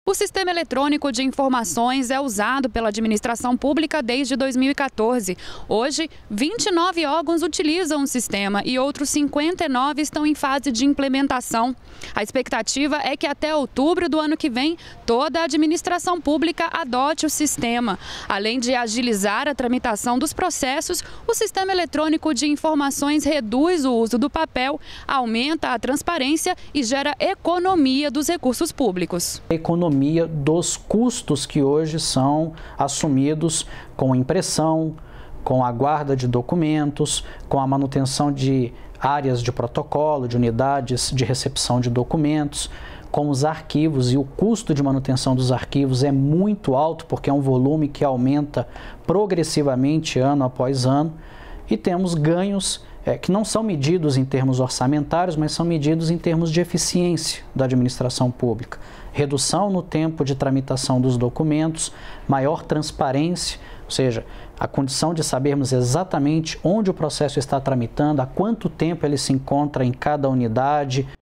O Sistema Eletrônico de Informações é usado pela administração pública desde 2014. Hoje, 29 órgãos utilizam o sistema e outros 59 estão em fase de implementação. A expectativa é que até outubro do ano que vem, toda a administração pública adote o sistema. Além de agilizar a tramitação dos processos, o Sistema Eletrônico de Informações reduz o uso do papel, aumenta a transparência e gera economia dos recursos públicos. Economia dos custos que hoje são assumidos com impressão, com a guarda de documentos, com a manutenção de áreas de protocolo, de unidades de recepção de documentos, com os arquivos, e o custo de manutenção dos arquivos é muito alto porque é um volume que aumenta progressivamente ano após ano, e temos ganhos que não são medidos em termos orçamentários, mas são medidos em termos de eficiência da administração pública. Redução no tempo de tramitação dos documentos, maior transparência, ou seja, a condição de sabermos exatamente onde o processo está tramitando, há quanto tempo ele se encontra em cada unidade.